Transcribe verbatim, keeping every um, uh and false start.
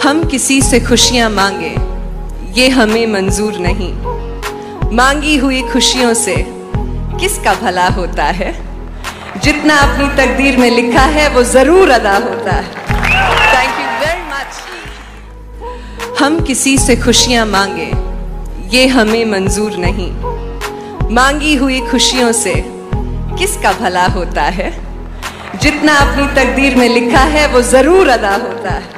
हम किसी से खुशियां मांगे ये हमें मंजूर नहीं। मांगी हुई खुशियों से किसका भला होता है। जितना अपनी तकदीर में लिखा है वो जरूर अदा होता है। Thank you very much. हम किसी से खुशियां मांगे ये हमें मंजूर नहीं। मांगी हुई खुशियों से किसका भला होता है। जितना अपनी तकदीर में लिखा है वो जरूर अदा होता है।